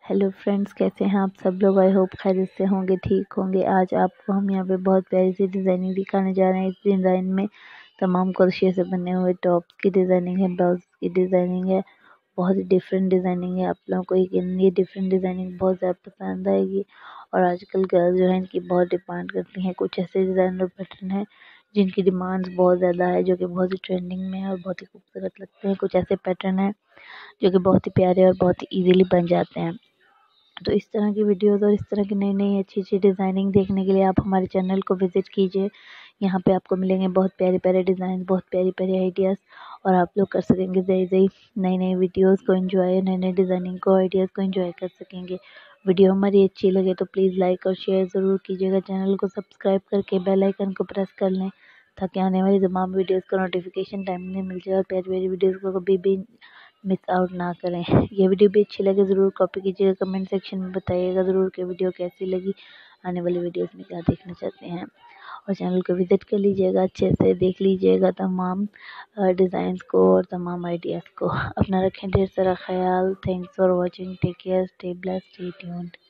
Hello friends, कैसे हैं आप सब लोग। आई होप खैरियत से होंगे, ठीक होंगे। आज आपको हम यहाँ पे बहुत प्यारी सी डिज़ाइनिंग दिखाने जा रहे हैं। इस डिज़ाइन में तमाम क्रोशिया से बने हुए टॉप्स की डिज़ाइनिंग है, ब्लाउज की डिज़ाइनिंग है। बहुत ही डिफरेंट डिज़ाइनिंग है। आप लोगों को ये डिफरेंट डिज़ाइनिंग बहुत ज़्यादा पसंद आएगी। और आजकल गर्ल्स जो है इनकी बहुत डिमांड करती हैं। कुछ ऐसे डिज़ाइन और पैटर्न है जिनकी डिमांड्स बहुत ज़्यादा है, जो कि बहुत ही ट्रेंडिंग में है और बहुत ही खूबसूरत लगते हैं। कुछ ऐसे पैटर्न है जो कि बहुत ही प्यारे और बहुत ही ईजिली बन जाते हैं। तो इस तरह की वीडियोस और इस तरह की नई नई अच्छी अच्छी डिज़ाइनिंग देखने के लिए आप हमारे चैनल को विज़िट कीजिए। यहाँ पे आपको मिलेंगे बहुत प्यारे प्यारे डिज़ाइन, बहुत प्यारी प्यारी आइडियाज़, और आप लोग कर सकेंगे नई नई वीडियोस को एंजॉय, नई नई डिज़ाइनिंग को, आइडियाज़ को एंजॉय कर सकेंगे। वीडियो हमारी अच्छी लगे तो प्लीज़ लाइक और शेयर ज़रूर कीजिएगा। चैनल को सब्सक्राइब करके बेल आइकन को प्रेस कर लें ताकि आने वाली तमाम वीडियोज़ का नोटिफिकेशन टाइम में मिल जाए और प्यारी प्यारी वीडियोज़ को कभी भी मिस आउट ना करें। ये वीडियो भी अच्छी लगे ज़रूर कॉपी कीजिएगा, कमेंट सेक्शन में बताइएगा ज़रूर कि वीडियो कैसी लगी, आने वाली वीडियोस में क्या देखना चाहते हैं। और चैनल को विज़िट कर लीजिएगा, अच्छे से देख लीजिएगा तमाम डिज़ाइंस को और तमाम आइडियाज़ को। अपना रखें ढेर सारा ख्याल। Thanks for watching, take care, stay blessed, stay tuned.